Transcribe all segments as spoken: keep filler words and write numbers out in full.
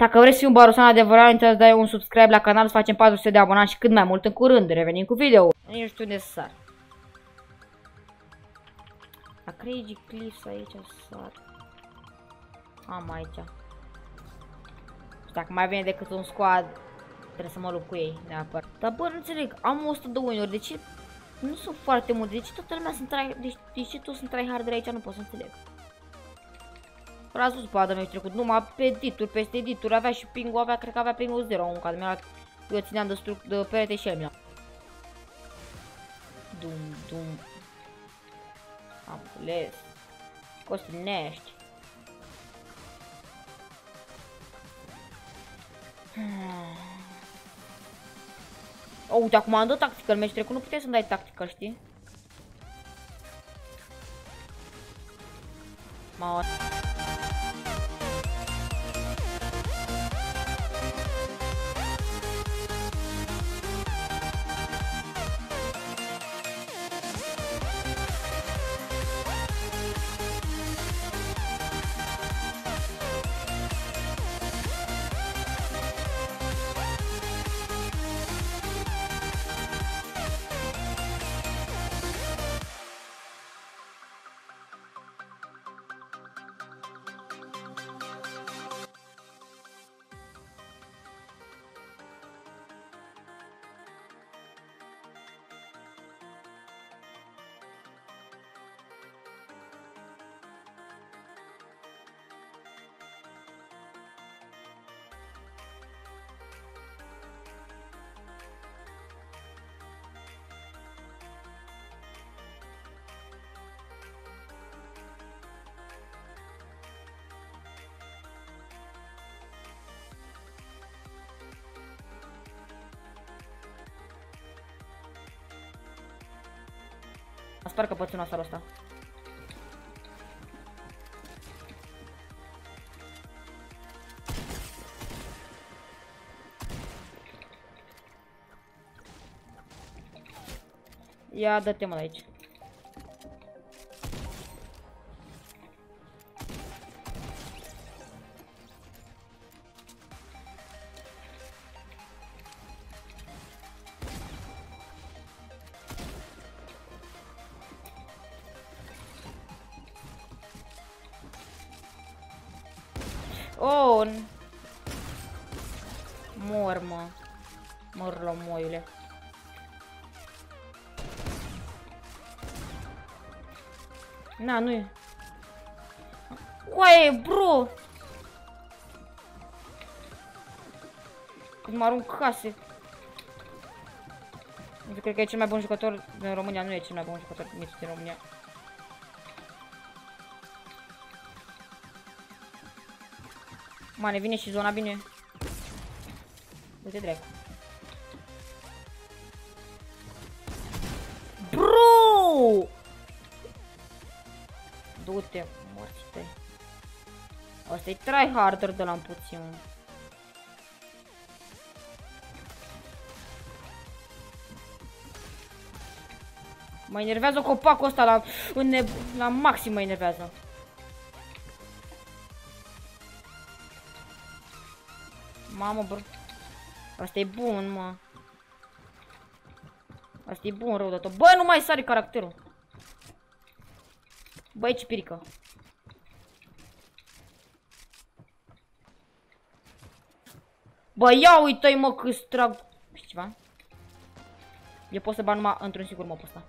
Dacă vrei să fii un barusan adevărat, intrați, dai un subscribe la canal, să facem patru sute de abonați și cât mai mult în curând. Revenim cu video. Nici nu știu unde să sar. La Crazy Cliffs aici sar. Am aici. Și dacă mai vine decât un squad, trebuie să mă lupt cu ei, neapărat. Dar bă, nu înțeleg, am o sută de win-uri, de ce nu sunt foarte multe? De ce toată lumea sunt try... De, de ce toți sunt tryharder aici? Nu pot să înțeleg. L-ați văzut pe Adam trecut, numai pe edituri, peste edituri, avea și ping-ul, avea, cred că avea ping-ul zero, un caz, eu țineam de, stru... de perete și el mi-a. Dum, dum. Am înțeles. Costinești. Oh, uite, acum am dat tactical, meci trecut, nu puteai să-mi dai tactical, știi? M-au... Sper că pot ține asta ăsta. Ia, dă-te mă de aici. Oh! Mor, mă. Mor la moile. Na, nu e. Uai, bro! Când mă arunc case. Eu cred că e cel mai bun jucător din România. Nu e cel mai bun jucător din România. Mane, vine și zona bine. Uite drept. Bro! Du-te, morții tăi. Asta-i tryharder de la puțin. Mă enervează copacul ăsta la, la maxim mă enervează. Mamă, bro. Asta e bun, mă. Asta e bun rău de tot. Bă, nu mai sare caracterul. Băi, ce pirică. Bă, ia uite-i, mă, că-ți trag. Știi ceva? Eu pot să ban numai într-un singur mop ăsta.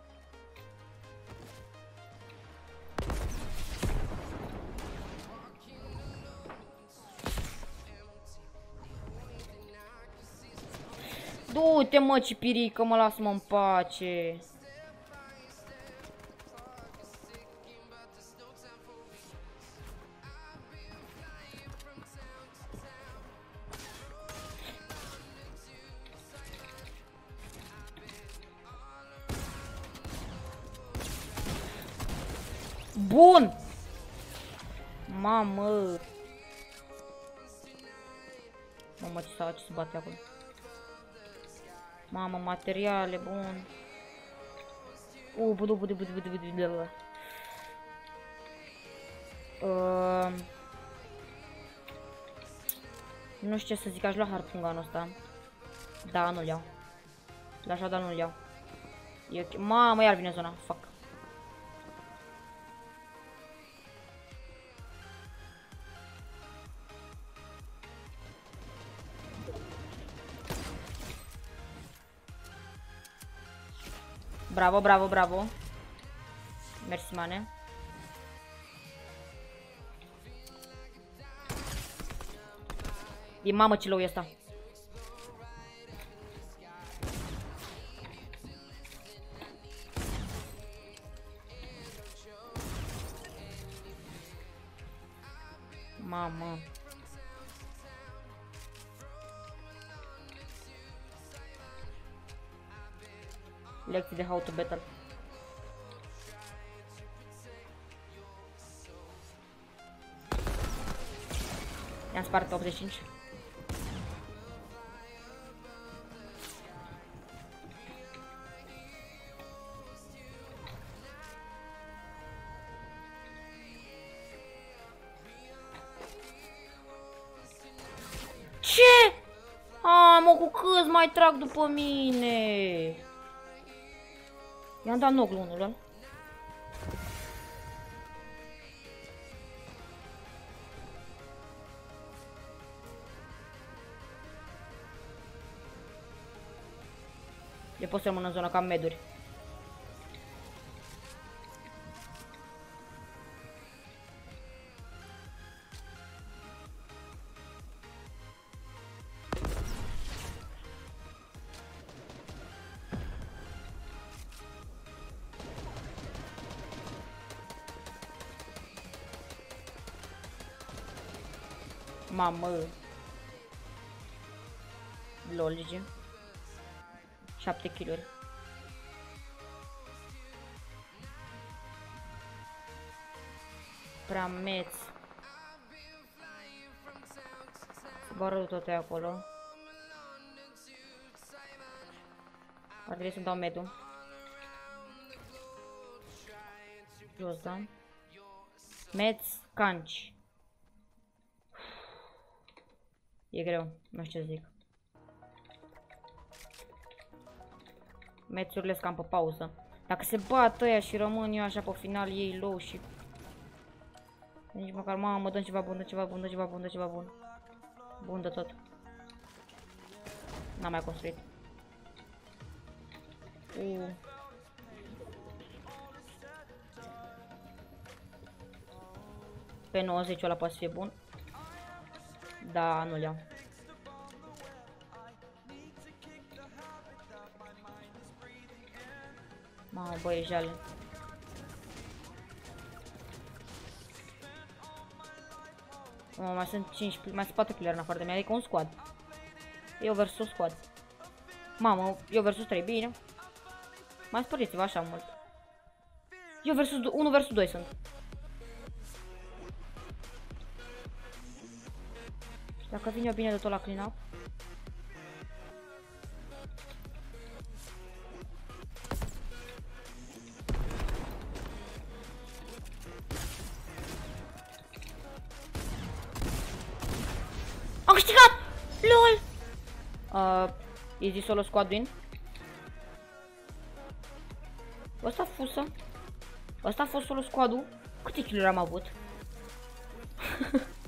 Du-te, mă, cipirică, mă, lasă-mă în pace. Bun! Mamă! Mamă, ce s-a ce se bate acolo. Mamă, materiale, bun. Uh, budu, budu, budu, budu, budu, budu. Uh... Nu știu ce să zic, aș lua harpunganul ăsta. Da, nu-l iau. L-aș dar nu-l iau. E ok. Mamă, iar vine zona. Fuck. Bravo, bravo, bravo. Mersi, mane. E mamă ce low e ăsta. Mamă. Lecții de how to battle. I-am spart optzeci și cinci. Ce? A, mă, cu câți mai trag după mine? I-am dat knock unul ăla. Eu pot să rămân în zona ca meduri. Mamă. Lol, G G. șapte kill-uri. Prea meț. Barul tot e acolo. Ar trebui să-mi dau medul. Jos, da? Meț, canci. E greu, nu știu ce zic. Mețurile scam pe pauză. Dacă se bat ăia și rămân eu așa pe final, ei low și... Nici măcar, mamă, dă ceva bun, dă ceva bun, dă ceva bun, dă ceva bun. Bun de tot. N-am mai construit. Uh. Pe nouăzeci ăla poate să fie bun. Da, nu-l iau. Mamă, băi, e jale. Mamă, mai sunt cinci, mai sunt patru killer în afară de mine, adică un squad. Eu versus squad. Mamă, eu versus trei, bine. Mai spăriți-vă așa mult. Eu versus unu versus doi sunt. Dacă vin eu bine de tot la clean up. Am câștigat! LOL! Uh, easy solo squad win. Ăsta a fusă. Ăsta a fost solo squad-ul. Câte kill-uri am avut?